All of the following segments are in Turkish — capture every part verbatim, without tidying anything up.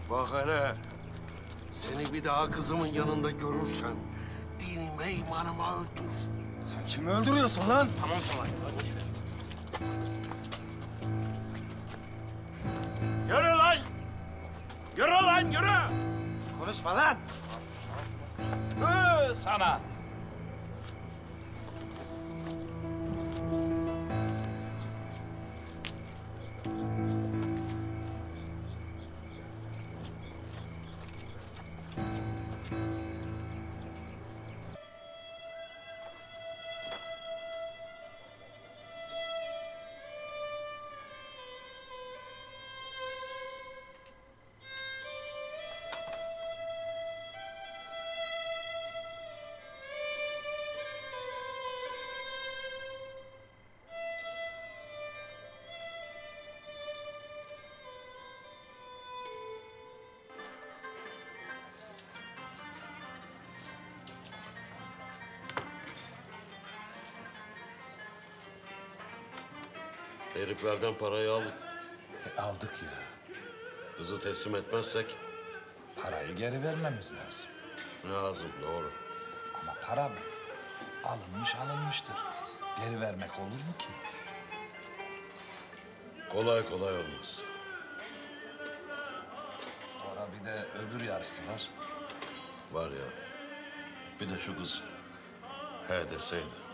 Bak hele, seni bir daha kızımın yanında görürsem dinime imanıma öldür. Sen kimi öldürüyorsun lan? Tamam tamam, boş ver. Yürü lan! Yürü lan, yürü! Konuşma lan! Hı sana! Heriflerden parayı aldık. E, aldık ya. Kızı teslim etmezsek Parayı geri vermemiz lazım. lazım, doğru. Ama para mı? Alınmış alınmıştır. Geri vermek olur mu ki? Kolay kolay olmaz. Sonra bir de öbür yarısı var. Var ya, bir de şu kız he deseydi.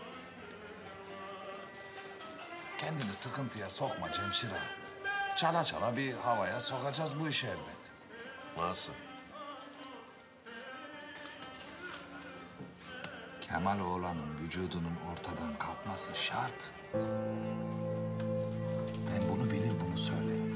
Kendini sıkıntıya sokma Cemşir ağa. Çala çala bir havaya sokacağız bu işi elbet. Nasıl? Kemal oğlanın vücudunun ortadan kalkması şart. Ben bunu bilir bunu söylerim.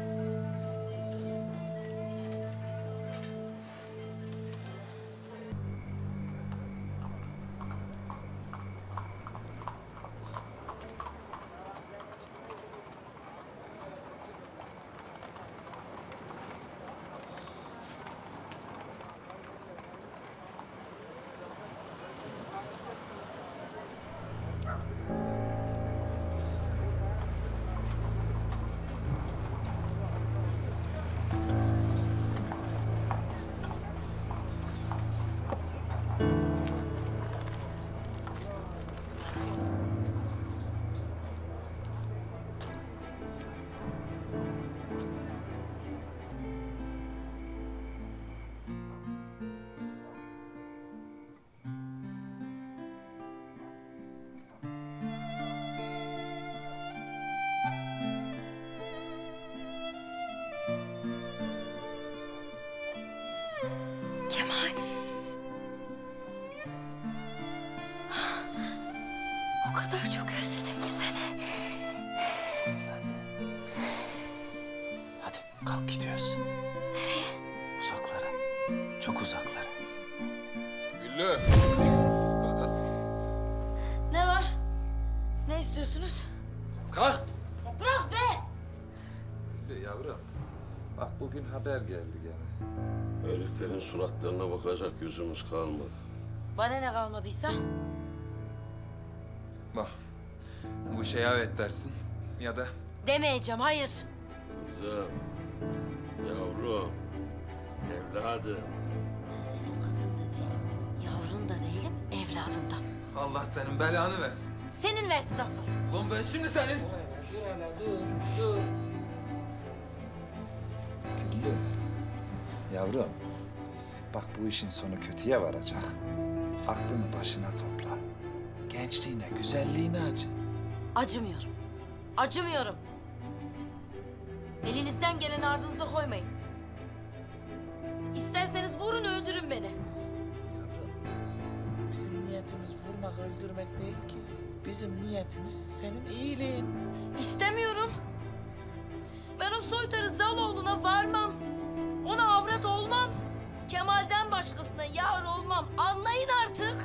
Kemal. O kadar çok özledim ki seni. Hadi kalk gidiyoruz. Nereye? Uzaklara. Çok uzaklara. Güllü. Kalk kız. Ne var? Ne istiyorsunuz? Kalk. Ya bırak be! Yavrum, bak bugün haber geldi gene. Heriflerin suratlarına bakacak yüzümüz kalmadı. Bana ne kalmadıysa? Bak, bu işe evet dersin ya da Demeyeceğim, hayır. Kızım, yavrum, evladım. Ben senin kızın da değilim, yavrun da değilim, evladın da. Allah senin belanı versin. Senin versin asıl. Ulan ben şimdi senin... Dur hele, dur, dur. Güllü, yavrum, bak bu işin sonu kötüye varacak. Aklını başına topla. Gençliğine, güzelliğine acı. Acımıyorum. Acımıyorum. Elinizden geleni ardınıza koymayın. İsterseniz vurun, öldürün beni. Yavrum, bizim niyetimiz vurmak, öldürmek değil ki. Bizim niyetimiz senin iyiliğin. İstemiyorum. Ben o soytarı Zaloğlu'na varmam. Ona avrat olmam. Kemal'den başkasına yar olmam. Anlayın artık.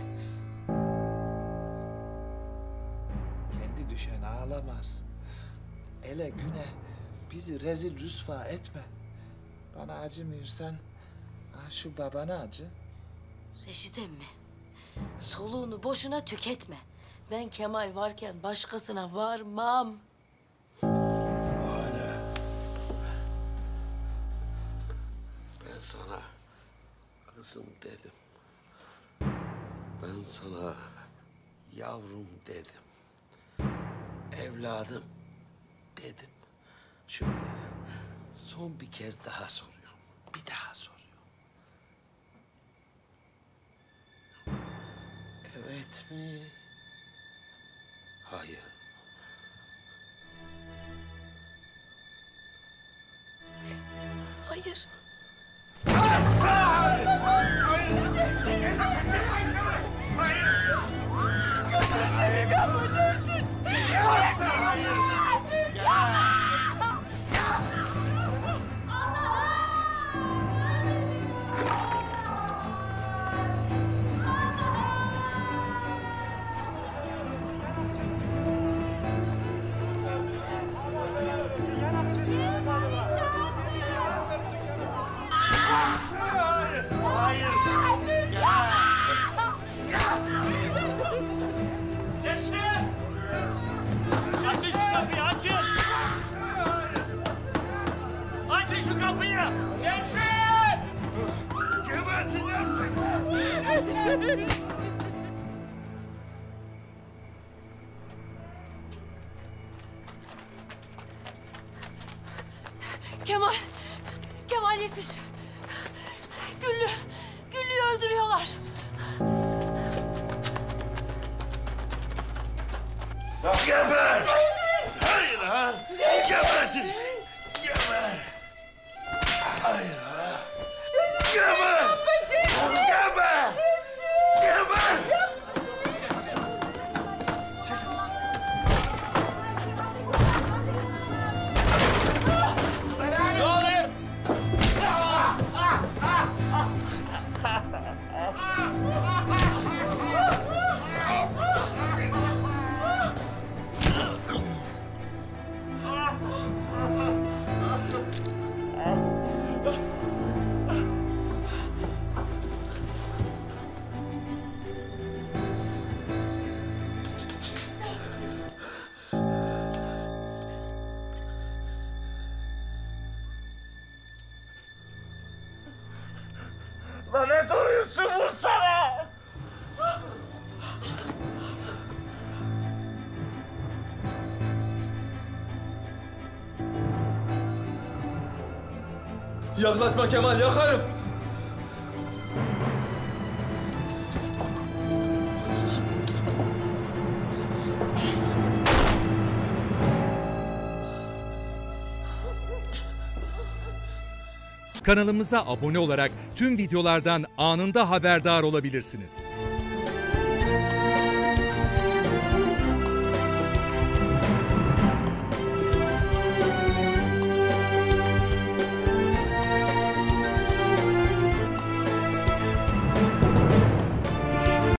Kendi düşen ağlamaz. Ele güne bizi rezil rüsva etme. Bana acımıyorsan ha şu babana acı. Reşit emmi, soluğunu boşuna tüketme. Ben Kemal varken başkasına varmam. Öyle. Kızım dedim. Ben sana yavrum dedim. Evladım dedim. Şimdi son bir kez daha soruyorum. Bir daha soruyorum. Evet mi? Hayır. Hayır. Cemşir! Açın şu kapıyı, açın! Açın şu kapıyı! Cemşir! Geberteceğim seni! Kemal. Kemal yetiş. Güllü. Güllü'yü öldürüyorlar. Geber! Hayır ha! Gebertin! Geber! Hayır ha! Geber! Geber! Geber! Ne oluyor? Lan ne duruyorsun, vursana! Yaklaşma Kemal, yakarım. Kanalımıza abone olarak tüm videolardan anında haberdar olabilirsiniz.